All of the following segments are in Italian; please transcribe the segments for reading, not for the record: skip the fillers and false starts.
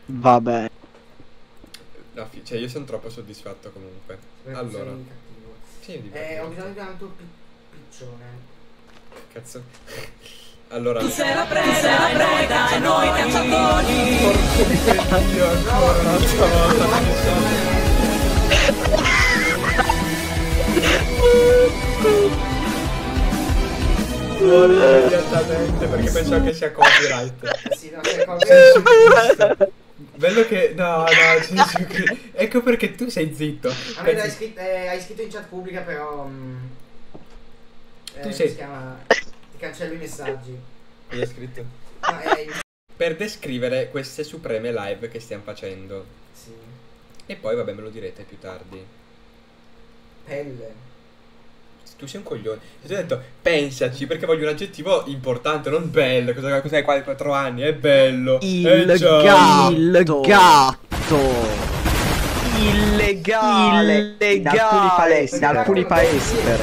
Vabbè. No, cioè io sono troppo soddisfatto comunque. Allora. Sì, ho bisogno di un altro piccione. Cazzo. Allora. Tu sei la preda e noi cacciatori. Porco Dio, ancora un'altra volta. Muore immediatamente perché pensavo che sia copyright. Sì, no, sei copyright. Bello che... No, ecco perché tu sei zitto. A me hai scritto in chat pubblica però... tu sei... si chiama... Ti cancello i messaggi. Cosa hai scritto? No, Per descrivere queste supreme live che stiamo facendo. Sì. E poi vabbè me lo direte più tardi. Pelle. Tu sei un coglione. Ti ho detto pensaci perché voglio un aggettivo importante, non bello. Cos'hai qua 4 anni? È bello. Il gatto. Illegale. Da alcuni paesi però.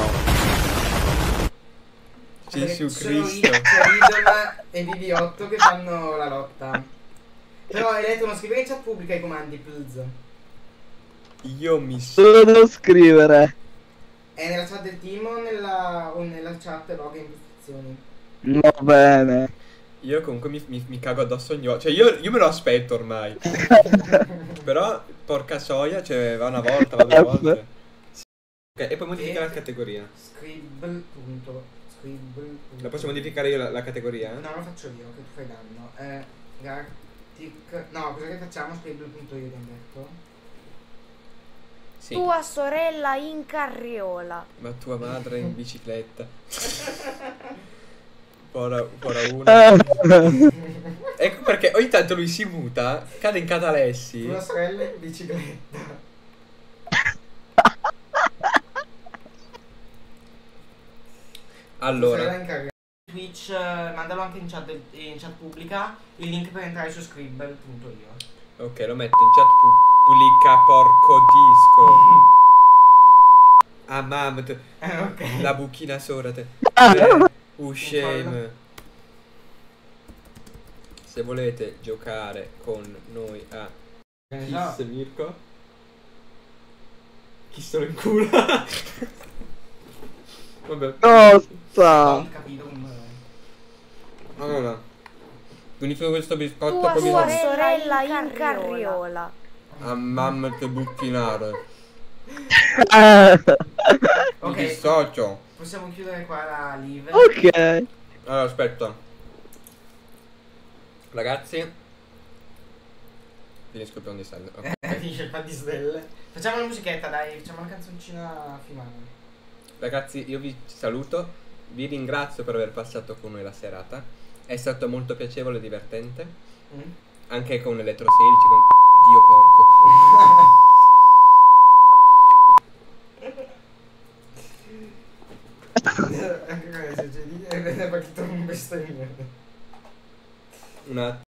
Gesù Sono Cristo. Idom e BB8 che fanno la lotta. Però hai detto non scrivere in chat pubblica i comandi, please. Io mi Lo devo scrivere. È nella chat del team o nella chat log e impostazioni? Va bene. Io comunque mi cago addosso ogni volta. Cioè io me lo aspetto ormai. Però porca soia, cioè va una volta, va due volte. Ok, e poi modifica la categoria. Scribble. La posso modificare io la categoria? No, lo faccio io, che tu fai danno. Gartic. No, cosa che facciamo? Scribble.io ti ho detto. Sì. Tua sorella in carriola. Ma tua madre in bicicletta. Pora una. Ecco perché ogni tanto lui si muta, cade in catalessi. Tua sorella in bicicletta. Allora, Twitch, mandalo anche in chat pubblica il link per entrare su scribble.io. ok, lo metto in chat pubblica, porco disco. Ah, mamma, Ok. la buchina sola te. Shame. Se volete giocare con noi a Kiss Mirko, chi se lo incula. Vabbè. Cosa? Non capito un... Allora, finisco questo biscotto Tua poi mi sorella in carriola. a mamma che buchinare. Mi Ok, dissocio. possiamo chiudere qua la live. Ok. Allora, aspetta. Ragazzi, finisco il piano di stelle. Ok. Finisce il pan di stelle. Facciamo la musichetta, dai, facciamo una canzoncina filmata. Ragazzi, io vi saluto. Vi ringrazio per aver passato con noi la serata. È stato molto piacevole e divertente. Anche con Elettro 16, con... Dio porco. Anche con le SGD è partito un bestemmio. Un attimo.